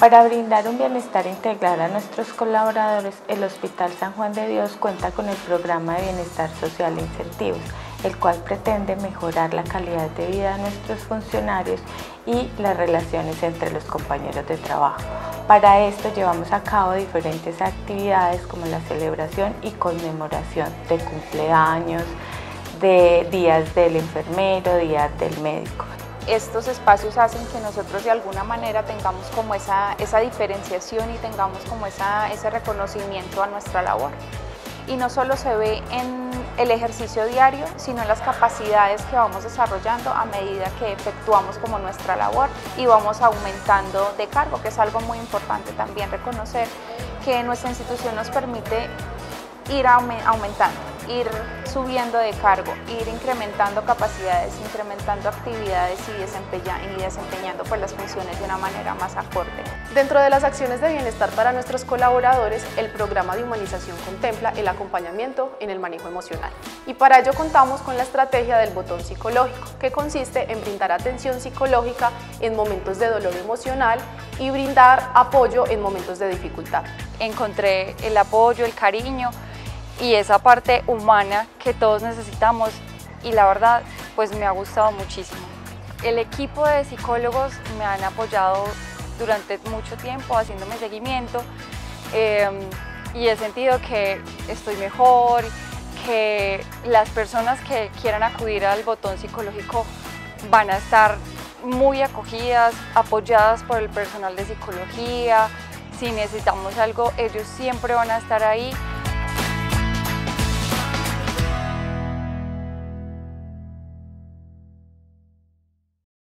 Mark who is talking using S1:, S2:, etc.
S1: Para brindar un bienestar integral a nuestros colaboradores, el Hospital San Juan de Dios cuenta con el Programa de Bienestar Social e Incentivos, el cual pretende mejorar la calidad de vida de nuestros funcionarios y las relaciones entre los compañeros de trabajo. Para esto llevamos a cabo diferentes actividades como la celebración y conmemoración de cumpleaños, de días del enfermero, días del médico.
S2: Estos espacios hacen que nosotros de alguna manera tengamos como esa diferenciación y tengamos como ese reconocimiento a nuestra labor. Y no solo se ve en el ejercicio diario, sino en las capacidades que vamos desarrollando a medida que efectuamos como nuestra labor y vamos aumentando de cargo, que es algo muy importante también reconocer que nuestra institución nos permite ir aumentando, ir subiendo de cargo, ir incrementando capacidades, incrementando actividades y desempeñando pues, las funciones de una manera más acorde.
S3: Dentro de las acciones de bienestar para nuestros colaboradores, el programa de humanización contempla el acompañamiento en el manejo emocional. Y para ello contamos con la estrategia del botón psicológico, que consiste en brindar atención psicológica en momentos de dolor emocional y brindar apoyo en momentos de dificultad.
S4: Encontré el apoyo, el cariño y esa parte humana que todos necesitamos y la verdad pues me ha gustado muchísimo. El equipo de psicólogos me han apoyado durante mucho tiempo haciéndome seguimiento y he sentido que estoy mejor, que las personas que quieran acudir al botón psicológico van a estar muy acogidas, apoyadas por el personal de psicología. Si necesitamos algo, ellos siempre van a estar ahí.